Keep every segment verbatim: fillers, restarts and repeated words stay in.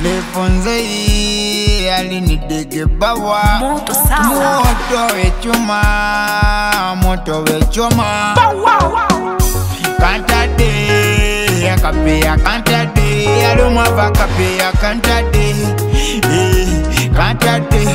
Lefonzei alinidege bawa Moto sawa Moto wechoma Moto wechoma Kantade Akapea kantade Aloma vakapea kantade Kantade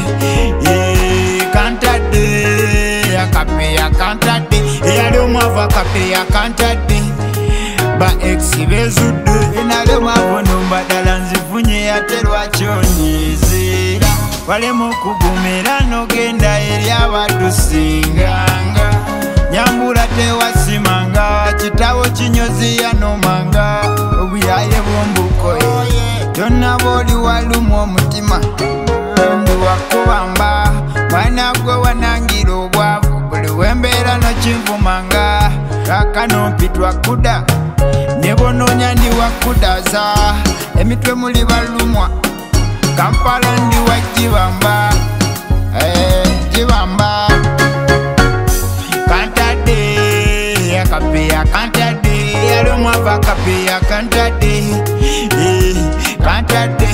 Kantade Akapea kantade Aloma vakapea kantade Ba exi bezude Inaloma vono mbadala nzifunye yaterwa chonyezera Wale mukugumira nogenda eri abatusinganga Nyambura tewasimanga Chitawo chinyozi yanomanga Obuyaye bwombukoye Tona boli walumu omutima Ndi wakubamba Mwana gwe wanangira obwavu Buli wembera no chivumanga Kaka nompitwa kuda Nebononya ndi wakudaza Emitwe muli balumwa Kampala ndi wajibamba Eh, jibamba Kantade Akapea kantade Alomwa vakapea kantade Kantade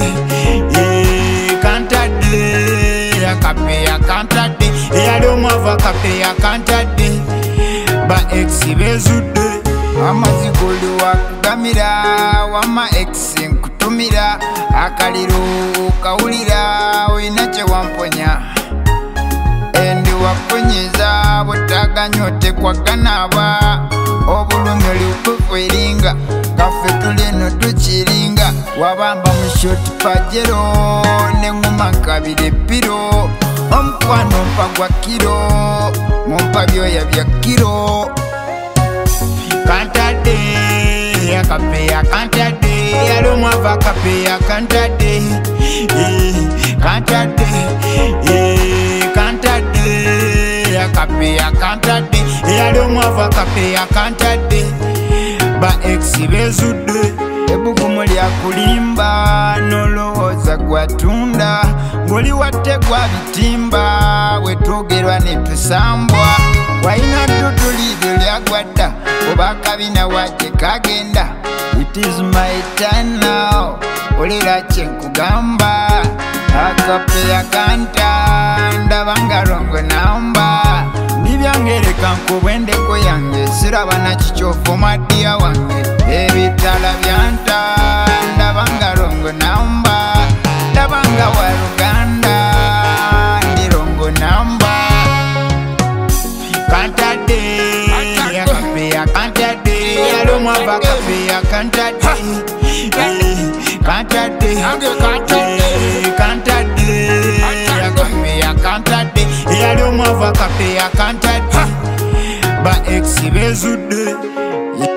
Kantade Akapea kantade Alomwa vakapea kantade Ba exi bezude Amazigoli wakugamira Wama exi nkutumira Akaliro ukawulira Winache wamponya Endi wakonyeza Butaga nyote kwa ganaba Obulumeli ukufwiringa Kafe tuleno tuchiringa Wabamba mshoti pajero Nenguma kabide piro Omkwano mpagwa kiro Mumpa byoya bya kiro Kantade Akapea kantade Alomwa vakapea kantade Kantade Kantade Akapea kantade Alomwa vakapea kantade Ba exi bezude Ebugumu lya kulimba Nolowoza gwatunda Ngoli wategwa bitimba Wetugerwa netusambwa Waina tutulide lya gwada Obakabina waje kagenda It is my time now Olera chenkugamba Akapea kanta Ndabanga rongo namba Nibyangereka nkubwendeko yange Siraba na chichofu madia wange Ebitala byanta Ndabanga rongo namba Ndabanga wa Ruganda Ndirongo namba Kantade Akapea kantade Alomwa vakapea kantade Kantade Kantade Akapea kantade Alomwa vakapea kantade Ba exi bezude